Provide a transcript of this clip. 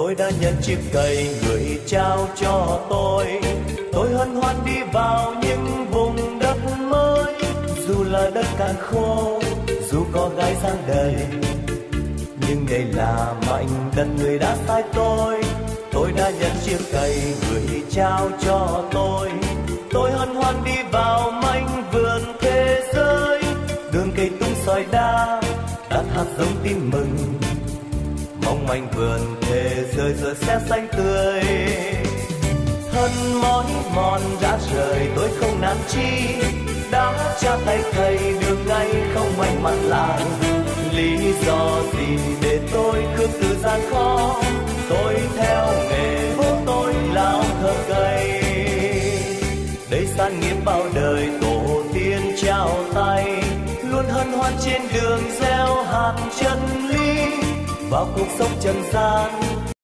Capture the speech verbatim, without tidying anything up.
tôi đã nhận chiếc cày người trao cho tôi. Tôi hân hoan đi vào những vùng đất mới, dù là đất cạn khô, dù có gai giang đầy, nhưng đây là mảnh đất người đã sai tôi. Tôi đã nhận chiếc cày người trao cho tôi. Tôi hân hoan đi vào mảnh vườn thế giới, đường cây tung sỏi đá đặt hạt giống tin mừng, mong mảnh vườn thế giới giờ sẽ xanh tươi. Thân mỏi mòn đã rời tôi không nản chi, đã cha tay thầy đường ngay không may mắn lại. Lý do gì để tôi cứ từ gian khó, tôi theo nghề bố tôi là ông thợ cày. Đây sản nghiệp bao đời tổ tiên trao tay, luôn hân hoan trên đường gieo hạt chân lý vào cuộc sống trần gian.